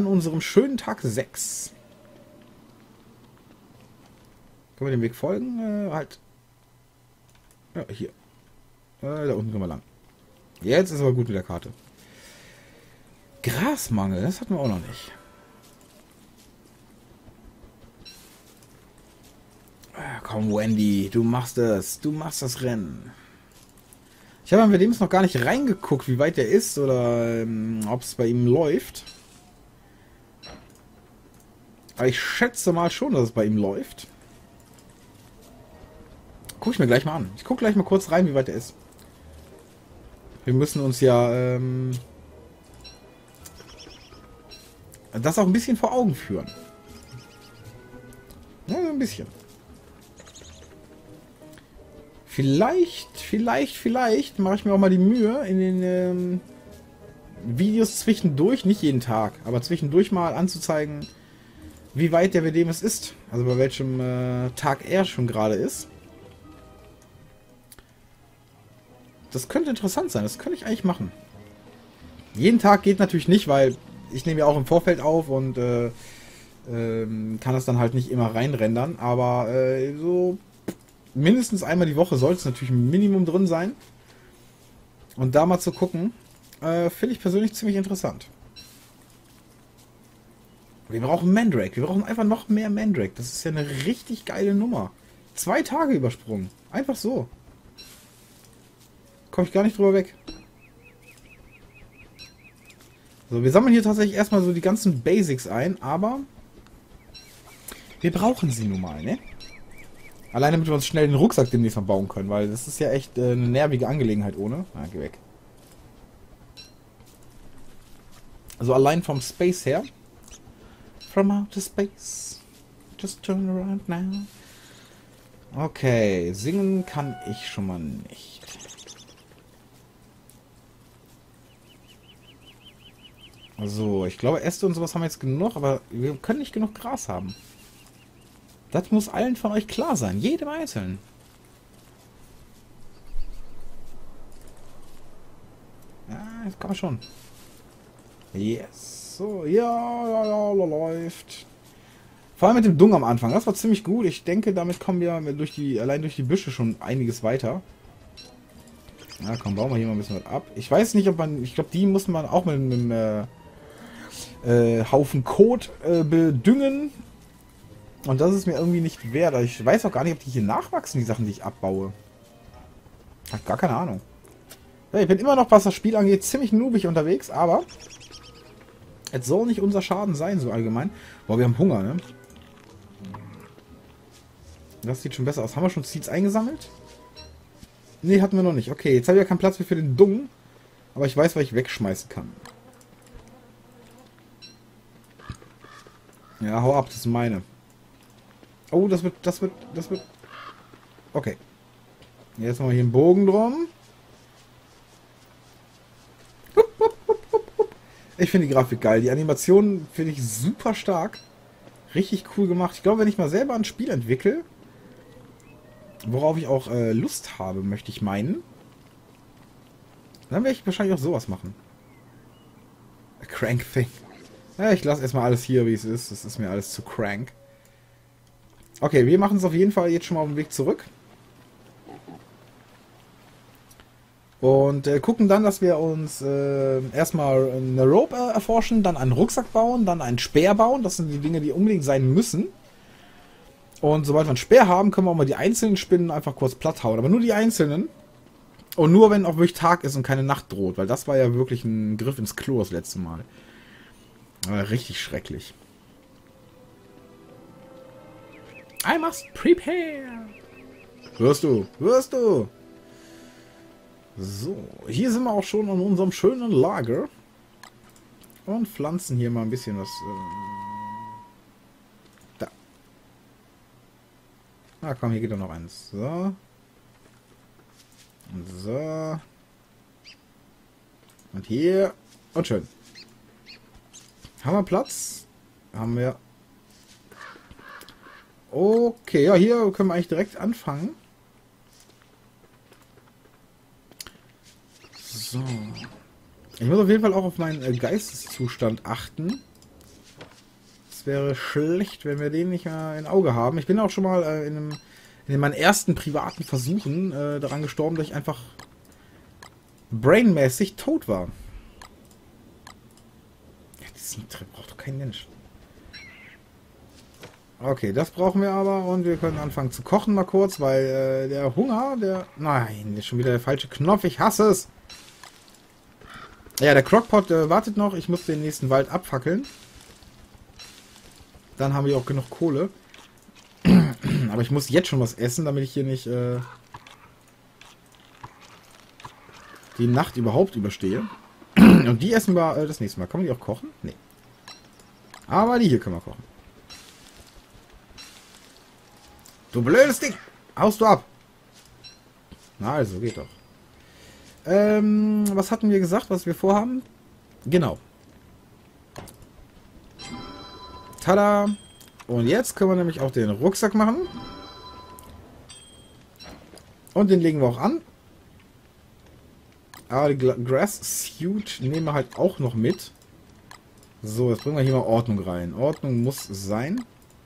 An unserem schönen Tag 6. Können wir dem Weg folgen? Halt. Ja, hier. Da unten können wir lang. Jetzt ist aber gut mit der Karte. Grasmangel, das hatten wir auch noch nicht. Komm, Wendy, du machst es. Du machst das Rennen. Ich habe bei dem noch gar nicht reingeguckt, wie weit der ist oder ob es bei ihm läuft. Aber ich schätze mal schon, dass es bei ihm läuft. Guck ich mir gleich mal an. Ich gucke gleich mal kurz rein, wie weit der ist. Wir müssen uns ja das auch ein bisschen vor Augen führen. Ja, ein bisschen. Vielleicht mache ich mir auch mal die Mühe, in den Videos zwischendurch, nicht jeden Tag, aber zwischendurch mal anzuzeigen, wie weit der Vedemus ist. Also bei welchem Tag er schon gerade ist. Das könnte interessant sein, das könnte ich eigentlich machen. Jeden Tag geht natürlich nicht, weil ich nehme ja auch im Vorfeld auf und kann das dann halt nicht immer reinrendern, aber so mindestens einmal die Woche sollte es natürlich ein Minimum drin sein. Und da mal zu gucken, finde ich persönlich ziemlich interessant. Wir brauchen Mandrake. Wir brauchen einfach noch mehr Mandrake. Das ist ja eine richtig geile Nummer. 2 Tage übersprungen. Einfach so. Komme ich gar nicht drüber weg. So, wir sammeln hier tatsächlich erstmal so die ganzen Basics ein, aber wir brauchen sie nun mal, ne? Allein damit wir uns schnell den Rucksack demnächst mal bauen können, weil das ist ja echt eine nervige Angelegenheit ohne. Na, geh weg. Also allein vom Space her. From outer space. Just turn around now. Okay, singen kann ich schon mal nicht. So, ich glaube Äste und sowas haben wir jetzt genug, aber wir können nicht genug Gras haben. Das muss allen von euch klar sein. Jedem Einzelnen. Ja, jetzt kann man schon. Yes. So, ja, läuft. Vor allem mit dem Dung am Anfang. Das war ziemlich gut. Ich denke, damit kommen wir allein durch die Büsche schon einiges weiter. Ja, komm, bauen wir hier mal ein bisschen was ab. Ich weiß nicht, ob man... Ich glaube, die muss man auch mit einem Haufen Kot bedüngen. Und das ist mir irgendwie nicht wert. Ich weiß auch gar nicht, ob die hier nachwachsen, die Sachen, die ich abbaue. Ich habe gar keine Ahnung. Ja, ich bin immer noch, was das Spiel angeht, ziemlich noobig unterwegs, aber es soll nicht unser Schaden sein, so allgemein. Boah, wir haben Hunger, ne? Das sieht schon besser aus. Haben wir schon Seeds eingesammelt? Ne, hatten wir noch nicht. Okay, jetzt habe ich ja keinen Platz mehr für den Dung. Aber ich weiß, was ich wegschmeißen kann. Ja, hau ab, das ist meine. Oh, das wird... Okay. Jetzt machen wir hier einen Bogen drum. Ich finde die Grafik geil. Die Animation finde ich super stark. Richtig cool gemacht. Ich glaube, wenn ich mal selber ein Spiel entwickle, worauf ich auch Lust habe, möchte ich meinen, dann werde ich wahrscheinlich auch sowas machen. A crank thing. Ja, ich lasse erstmal alles hier, wie es ist. Das ist mir alles zu crank. Okay, wir machen es auf jeden Fall jetzt schon mal auf dem Weg zurück. Und gucken dann, dass wir uns erstmal eine Rope erforschen, dann einen Rucksack bauen, dann einen Speer bauen. Das sind die Dinge, die unbedingt sein müssen. Und sobald wir einen Speer haben, können wir auch mal die einzelnen Spinnen einfach kurz platt hauen. Aber nur die einzelnen. Und nur, wenn auch wirklich Tag ist und keine Nacht droht. Weil das war ja wirklich ein Griff ins Klo das letzte Mal. Richtig schrecklich. I must prepare. Hörst du? Hörst du? So, hier sind wir auch schon an unserem schönen Lager. Und pflanzen hier mal ein bisschen was. Da. Ah, komm, hier geht doch noch eins. So. Und so. Und hier. Und schön. Haben wir Platz? Haben wir. Okay, ja, hier können wir eigentlich direkt anfangen. So. Ich muss auf jeden Fall auch auf meinen Geisteszustand achten. Es wäre schlecht, wenn wir den nicht mehr in Auge haben. Ich bin auch schon mal in meinen ersten privaten Versuchen daran gestorben, dass ich einfach brainmäßig tot war. Ja, diesen Trip braucht doch kein Mensch. Okay, das brauchen wir aber und wir können anfangen zu kochen mal kurz, weil der Hunger, Nein, ist schon wieder der falsche Knopf, ich hasse es! Ja, der Crockpot wartet noch, ich muss den nächsten Wald abfackeln. Dann haben wir auch genug Kohle. Aber ich muss jetzt schon was essen, damit ich hier nicht die Nacht überhaupt überstehe. Und die essen wir das nächste Mal. Kann man die auch kochen? Nee. Aber die hier können wir kochen. Du blödes Ding! Haust du ab! Na also, geht doch. Was hatten wir gesagt, was wir vorhaben? Genau. Tada! Und jetzt können wir nämlich auch den Rucksack machen. Und den legen wir auch an. Aber die Grass Suit nehmen wir halt auch noch mit. So, jetzt bringen wir hier mal Ordnung rein. Ordnung muss sein.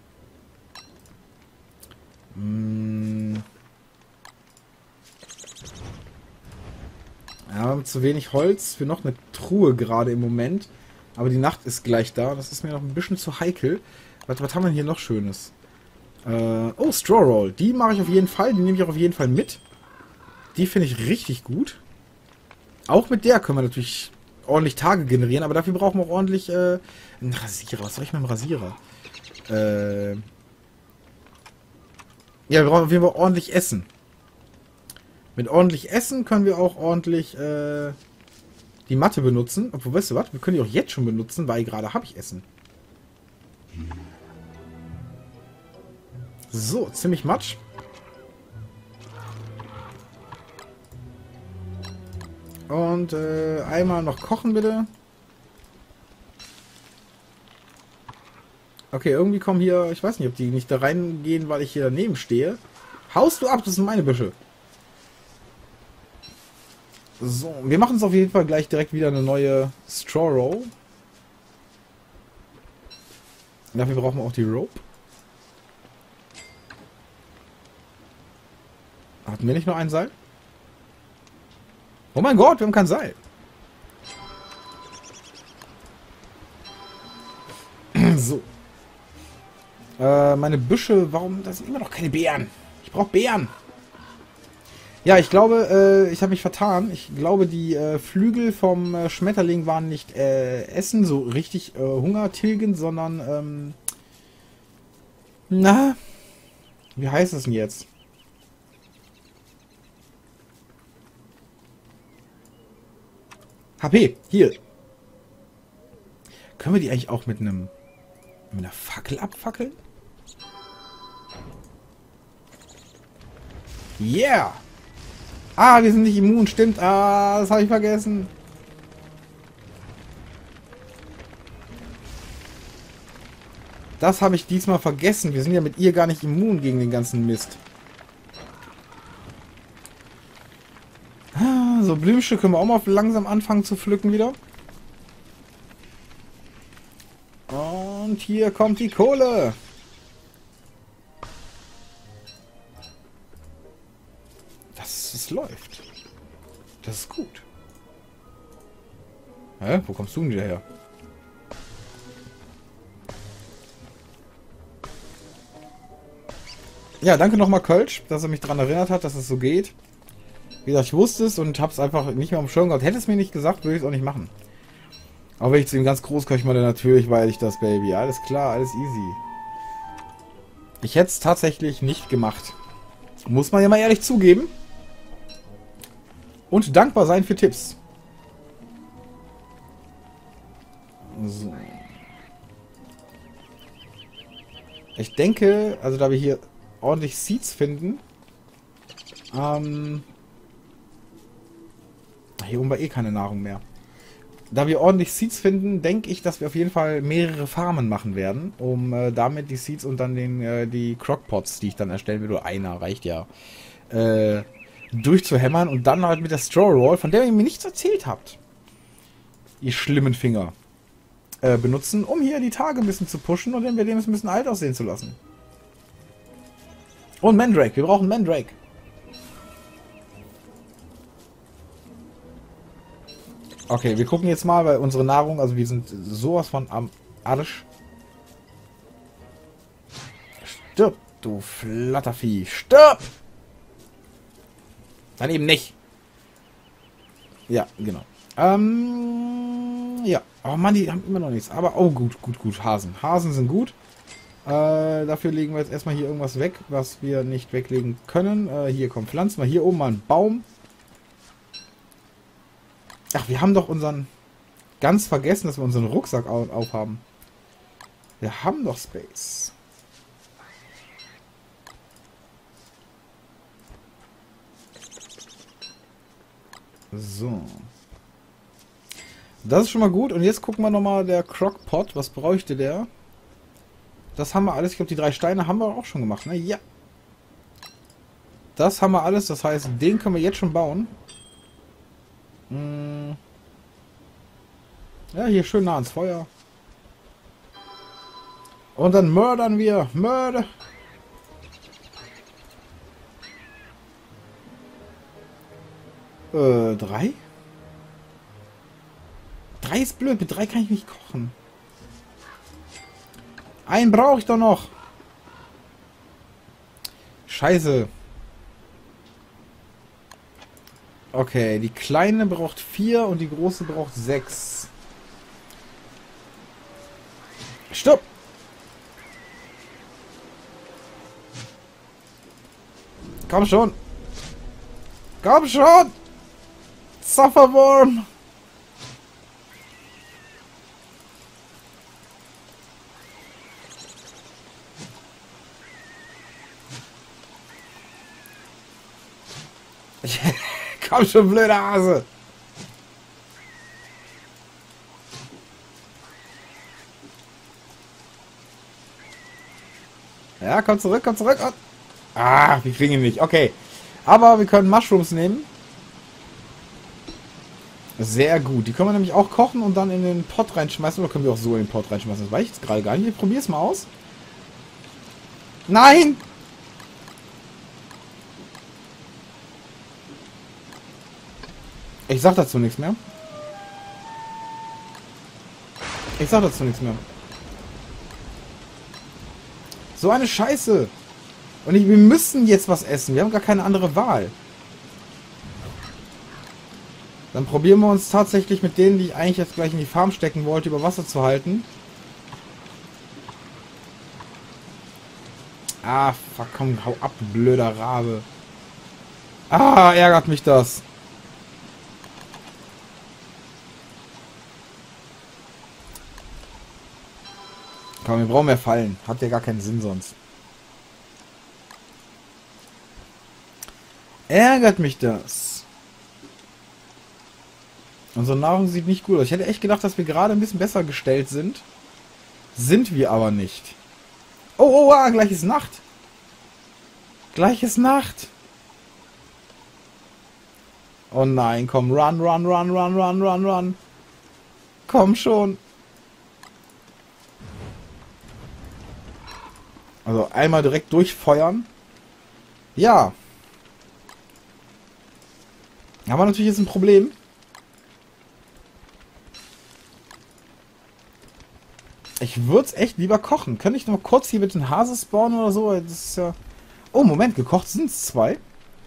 Ja, wir haben zu wenig Holz für noch eine Truhe gerade im Moment. Aber die Nacht ist gleich da. Das ist mir noch ein bisschen zu heikel. Was haben wir hier noch Schönes? Oh, Straw Roll. Die mache ich auf jeden Fall. Die nehme ich auch auf jeden Fall mit. Die finde ich richtig gut. Auch mit der können wir natürlich ordentlich Tage generieren. Aber dafür brauchen wir auch ordentlich einen Rasierer. Was soll ich mit dem Rasierer? Ja, wir brauchen auf jeden Fall ordentlich Essen. Mit ordentlich Essen können wir auch ordentlich die Matte benutzen. Obwohl, weißt du was? Wir können die auch jetzt schon benutzen, weil gerade habe ich Essen. So, ziemlich matsch. Und einmal noch kochen, bitte. Okay, irgendwie kommen hier... Ich weiß nicht, ob die nicht da reingehen, weil ich hier daneben stehe. Haust du ab, das sind meine Büsche. So, wir machen uns auf jeden Fall gleich direkt wieder eine neue Straw Roll. Dafür brauchen wir auch die Rope. Hatten wir nicht nur ein Seil? Oh mein Gott, wir haben kein Seil. So. Meine Büsche, warum? Da sind immer noch keine Beeren. Ich brauche Beeren. Ja, ich glaube, ich habe mich vertan. Ich glaube, die Flügel vom Schmetterling waren nicht Essen, so richtig Hunger tilgen, sondern, na, wie heißt es denn jetzt? HP, hier. Können wir die eigentlich auch mit einer Fackel abfackeln? Yeah! Ah, wir sind nicht immun, stimmt. Ah, das habe ich vergessen. Das habe ich diesmal vergessen. Wir sind ja mit ihr gar nicht immun gegen den ganzen Mist. So, Blümchen können wir auch mal langsam anfangen zu pflücken wieder. Und hier kommt die Kohle. Das läuft. Das ist gut. Hä? Wo kommst du denn wieder her? Ja, danke nochmal Kölsch, dass er mich daran erinnert hat, dass es so geht. Wie gesagt, ich wusste es und habe es einfach nicht mehr am Schirm gehabt. Hätte es mir nicht gesagt, würde ich es auch nicht machen. Aber wenn ich zu ihm ganz groß koche, ich meine, natürlich weiß ich das, Baby. Alles klar, alles easy. Ich hätte es tatsächlich nicht gemacht. Muss man ja mal ehrlich zugeben. Und dankbar sein für Tipps. So. Ich denke, also da wir hier ordentlich Seeds finden, hier oben war eh keine Nahrung mehr. Da wir ordentlich Seeds finden, denke ich, dass wir auf jeden Fall mehrere Farmen machen werden, um damit die Seeds und dann die Crockpots, die ich dann erstellen will, oder einer reicht ja, durchzuhämmern und dann halt mit der Straw Roll, von der ihr mir nichts erzählt habt. Ihr schlimmen Finger. benutzen, um hier die Tage ein bisschen zu pushen und den Leben ein bisschen alt aussehen zu lassen. Und Mandrake. Wir brauchen Mandrake. Okay, wir gucken jetzt mal, weil unsere Nahrung, also wir sind sowas von am Arsch. Stirb, du Flattervieh. Stirb! Dann eben nicht. Ja, genau. Ja. Oh Mann, die haben immer noch nichts. Aber, oh gut, gut, gut. Hasen. Hasen sind gut. Dafür legen wir jetzt erstmal hier irgendwas weg, was wir nicht weglegen können. Hier kommen Pflanzen. Mal hier oben mal einen Baum. Ach, wir haben doch unseren... Ganz vergessen, dass wir unseren Rucksack aufhaben. Wir haben doch Space. So. Das ist schon mal gut. Und jetzt gucken wir nochmal der Crockpot. Was bräuchte der? Das haben wir alles. Ich glaube, die 3 Steine haben wir auch schon gemacht, ne? Ja. Das haben wir alles. Das heißt, den können wir jetzt schon bauen. Ja, hier schön nah ans Feuer. Und dann mördern wir. Mörder. Drei? 3 ist blöd. Mit 3 kann ich nicht kochen. Einen brauche ich doch noch. Scheiße. Okay, die kleine braucht 4 und die große braucht 6. Stopp! Komm schon! Komm schon! Sufferworm! Komm schon, blöder Hase! Ja, komm zurück, komm zurück. Und ah, wir kriegen ihn nicht. Okay. Aber wir können Mushrooms nehmen. Sehr gut. Die können wir nämlich auch kochen und dann in den Pot reinschmeißen. Oder können wir auch so in den Pot reinschmeißen? Das weiß ich jetzt gerade gar nicht. Ich probiere es mal aus. Nein! Ich sag dazu nichts mehr. Ich sag dazu nichts mehr. So eine Scheiße. Und wir müssen jetzt was essen. Wir haben gar keine andere Wahl. Dann probieren wir uns tatsächlich mit denen, die ich eigentlich jetzt gleich in die Farm stecken wollte, über Wasser zu halten. Ah, fuck, komm, hau ab, du blöder Rabe. Ah, ärgert mich das. Komm, wir brauchen mehr Fallen. Hat ja gar keinen Sinn sonst. Ärgert mich das. Unsere Nahrung sieht nicht gut aus. Ich hätte echt gedacht, dass wir gerade ein bisschen besser gestellt sind. Sind wir aber nicht. Oh, gleich ist Nacht. Gleich ist Nacht. Oh nein, komm, run, run, run, run, run, run, run. Komm schon. Also einmal direkt durchfeuern. Ja. Aber natürlich ist ein Problem. Ich würde es echt lieber kochen. Könnte ich noch kurz hier mit den Hase spawnen oder so? Das ist ja... Oh, Moment, gekocht sind es 2.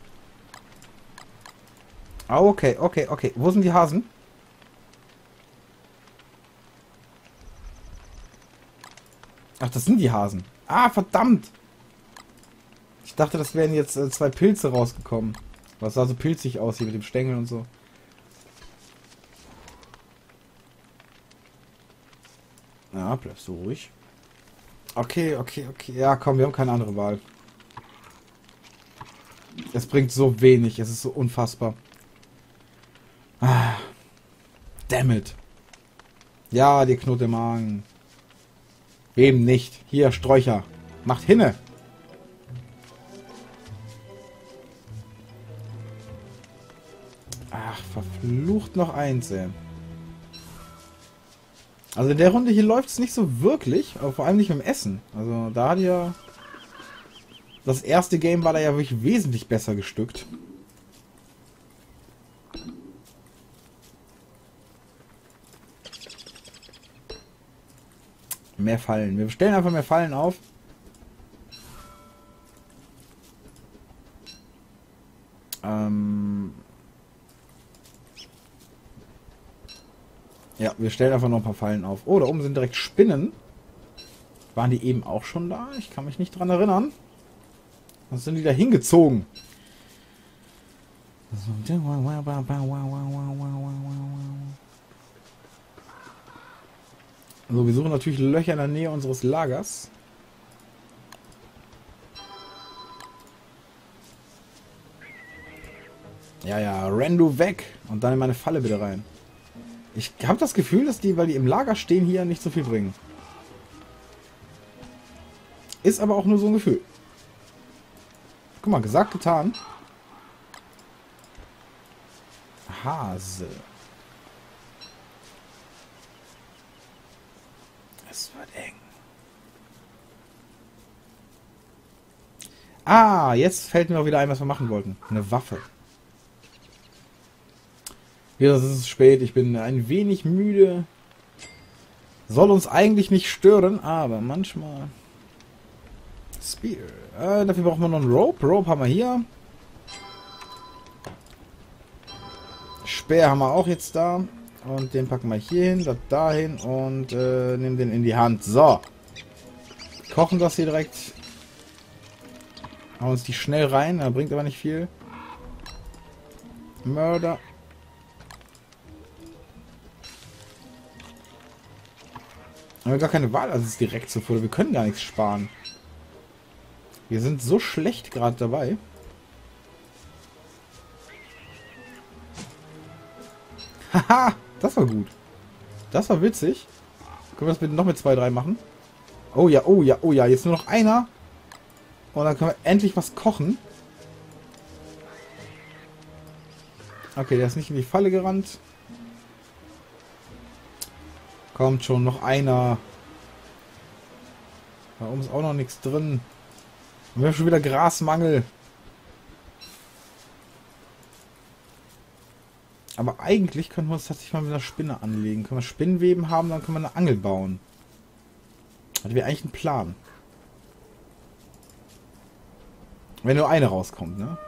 Ah, okay. Wo sind die Hasen? Ach, das sind die Hasen. Ah, verdammt! Ich dachte, das wären jetzt 2 Pilze rausgekommen. Was sah so pilzig aus hier mit dem Stängel und so. Ja, bleib so ruhig. Okay. Ja, komm, wir haben keine andere Wahl. Es bringt so wenig. Es ist so unfassbar. Ah. Damn it. Ja, dir knurrt der Magen. Wem nicht? Hier, Sträucher. Macht hinne. Ach, verflucht noch eins, ey. Also in der Runde hier läuft es nicht so wirklich, aber vor allem nicht mit dem Essen. Also da hat ja... Das erste Game war da ja wirklich wesentlich besser bestückt. Mehr Fallen. Wir stellen einfach mehr Fallen auf. Ja, wir stellen einfach noch ein paar Fallen auf. Oh, da oben sind direkt Spinnen. Waren die eben auch schon da? Ich kann mich nicht dran erinnern. Was sind die da hingezogen? So, wir suchen natürlich Löcher in der Nähe unseres Lagers. Ja, ja, renn du weg. Und dann in meine Falle bitte rein. Ich habe das Gefühl, dass die, weil die im Lager stehen, hier nicht so viel bringen. Ist aber auch nur so ein Gefühl. Guck mal, gesagt, getan. Hase. Es wird eng. Ah, jetzt fällt mir auch wieder ein, was wir machen wollten. Eine Waffe. Ja, es ist spät, ich bin ein wenig müde. Soll uns eigentlich nicht stören, aber manchmal... Spear. Dafür brauchen wir noch einen Rope. Rope haben wir hier. Speer haben wir auch jetzt da. Und den packen wir hier hin, das dahin und nehmen den in die Hand. So. Kochen das hier direkt. Hauen uns die schnell rein, bringt aber nicht viel. Mörder. Haben wir gar keine Wahl, also es ist direkt zu Futter. Wir können gar nichts sparen. Wir sind so schlecht gerade dabei. Haha, das war gut. Das war witzig. Können wir das bitte noch mit 2, 3 machen? Oh ja, oh ja, oh ja. Jetzt nur noch einer. Und dann können wir endlich was kochen. Okay, der ist nicht in die Falle gerannt. Kommt schon, noch einer. Da oben ist auch noch nichts drin. Und wir haben schon wieder Grasmangel. Aber eigentlich können wir uns tatsächlich mal mit einer Spinne anlegen. Können wir Spinnenweben haben, dann können wir eine Angel bauen. Das wäre eigentlich ein Plan. Wenn nur eine rauskommt, ne?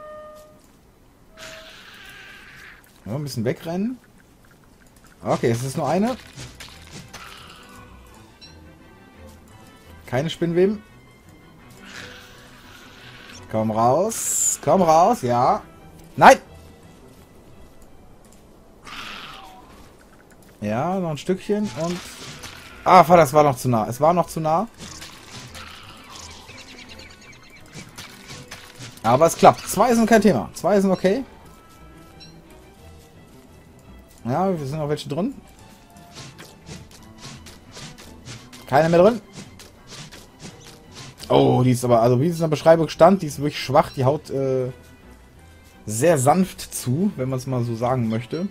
Ja, ein bisschen wegrennen. Okay, es ist nur eine. Keine Spinnweben. Komm raus, ja. Nein! Ja, noch ein Stückchen und... Ah, das war noch zu nah. Es war noch zu nah. Aber es klappt. 2 sind kein Thema. 2 sind okay. Ja, wir sind noch welche drin. Keine mehr drin. Oh, die ist aber, also wie es in der Beschreibung stand, die ist wirklich schwach. Die haut sehr sanft zu, wenn man es mal so sagen möchte.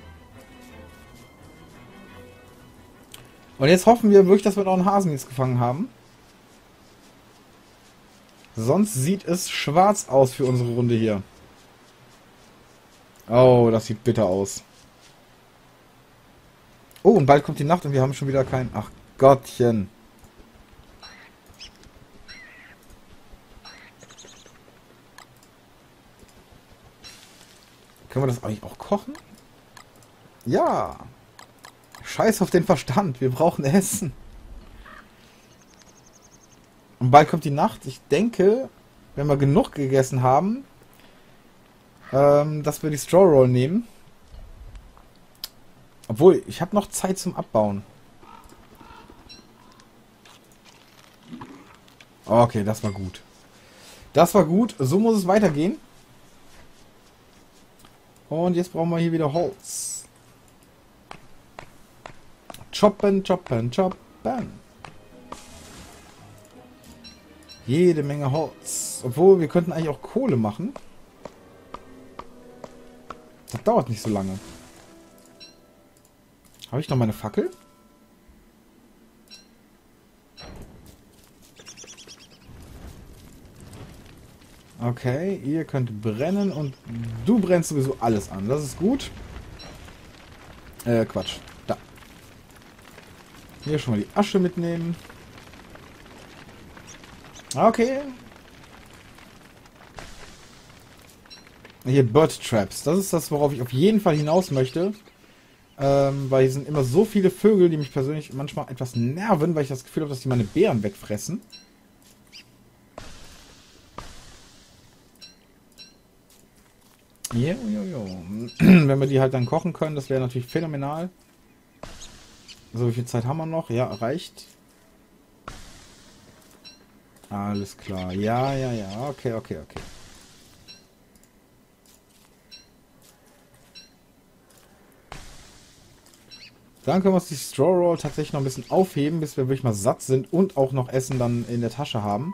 Und jetzt hoffen wir wirklich, dass wir noch einen Hasen jetzt gefangen haben. Sonst sieht es schwarz aus für unsere Runde hier. Oh, das sieht bitter aus. Oh, und bald kommt die Nacht und wir haben schon wieder kein... Ach Gottchen. Können wir das eigentlich auch kochen? Ja. Scheiß auf den Verstand. Wir brauchen Essen. Und bald kommt die Nacht. Ich denke, wenn wir genug gegessen haben, dass wir die Straw Roll nehmen. Obwohl, ich habe noch Zeit zum Abbauen. Okay, das war gut. Das war gut. So muss es weitergehen. Und jetzt brauchen wir hier wieder Holz. Choppen, choppen, choppen. Jede Menge Holz. Obwohl, wir könnten eigentlich auch Kohle machen. Das dauert nicht so lange. Habe ich noch meine Fackel? Okay, ihr könnt brennen und du brennst sowieso alles an. Das ist gut. Quatsch. Da. Hier schon mal die Asche mitnehmen. Okay. Hier Bird Traps. Das ist das, worauf ich auf jeden Fall hinaus möchte. Weil hier sind immer so viele Vögel, die mich persönlich manchmal etwas nerven, weil ich das Gefühl habe, dass die meine Beeren wegfressen. Jo. Wenn wir die halt dann kochen können, das wäre natürlich phänomenal. So, wie viel Zeit haben wir noch? Ja, reicht. Alles klar. Ja. Okay. Dann können wir uns die Straw Roll tatsächlich noch ein bisschen aufheben, bis wir wirklich mal satt sind und auch noch Essen dann in der Tasche haben.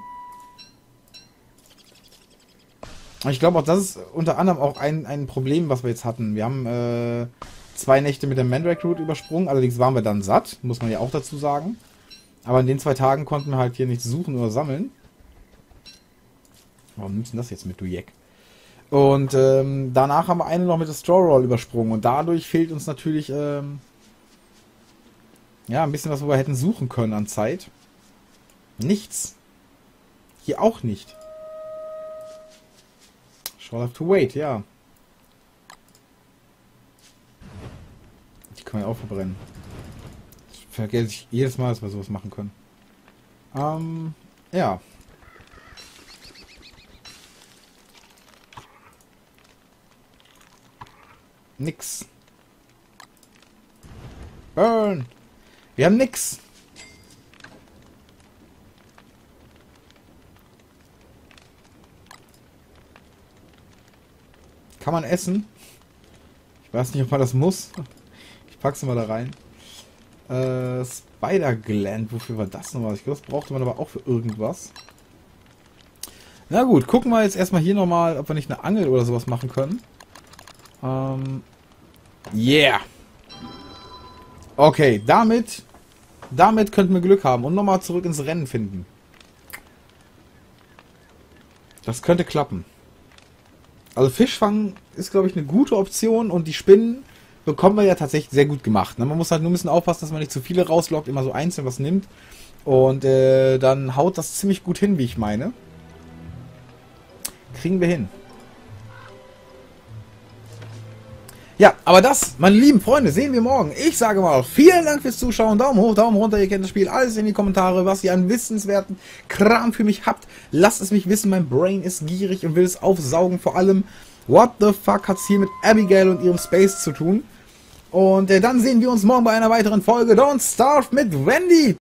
Ich glaube auch, das ist unter anderem auch ein Problem, was wir jetzt hatten. Wir haben 2 Nächte mit der Mandrake Root übersprungen, allerdings waren wir dann satt, muss man ja auch dazu sagen. Aber in den 2 Tagen konnten wir halt hier nichts suchen oder sammeln. Warum nimmst du das jetzt mit, du Jack? Und danach haben wir eine noch mit der Straw Roll übersprungen und dadurch fehlt uns natürlich ja, ein bisschen was, wo wir hätten suchen können an Zeit. Nichts. Hier auch nicht. Shall have to wait, ja. Die können wir auch verbrennen. Das vergesse ich jedes Mal, dass wir sowas machen können. Ja. Nix. Burn! Wir haben nix. Kann man essen? Ich weiß nicht, ob man das muss. Ich pack's mal da rein. Spider Gland. Wofür war das nochmal? Ich glaube, das brauchte man aber auch für irgendwas. Na gut, gucken wir jetzt erstmal hier nochmal, ob wir nicht eine Angel oder sowas machen können. Yeah! Okay, damit könnten wir Glück haben und nochmal zurück ins Rennen finden. Das könnte klappen. Also Fischfang ist, glaube ich, eine gute Option und die Spinnen bekommen wir ja tatsächlich sehr gut gemacht. Ne? Man muss halt nur ein bisschen aufpassen, dass man nicht zu viele rauslockt, immer so einzeln was nimmt. Und dann haut das ziemlich gut hin, wie ich meine. Kriegen wir hin. Ja, aber das, meine lieben Freunde, sehen wir morgen. Ich sage mal, vielen Dank fürs Zuschauen. Daumen hoch, Daumen runter, ihr kennt das Spiel. Alles in die Kommentare, was ihr an wissenswerten Kram für mich habt. Lasst es mich wissen, mein Brain ist gierig und will es aufsaugen. Vor allem, what the fuck hat es hier mit Abigail und ihrem Space zu tun? Und dann sehen wir uns morgen bei einer weiteren Folge Don't Starve mit Wendy.